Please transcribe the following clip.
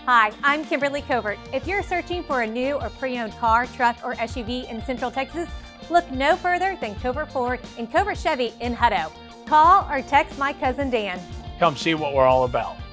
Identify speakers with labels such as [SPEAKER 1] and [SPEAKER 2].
[SPEAKER 1] Hi, I'm Kimberley Covert. If you're searching for a new or pre-owned car, truck, or SUV in Central Texas, look no further than Covert Ford and Covert Chevy in Hutto. Call or text my cousin Dan.
[SPEAKER 2] Come see what we're all about.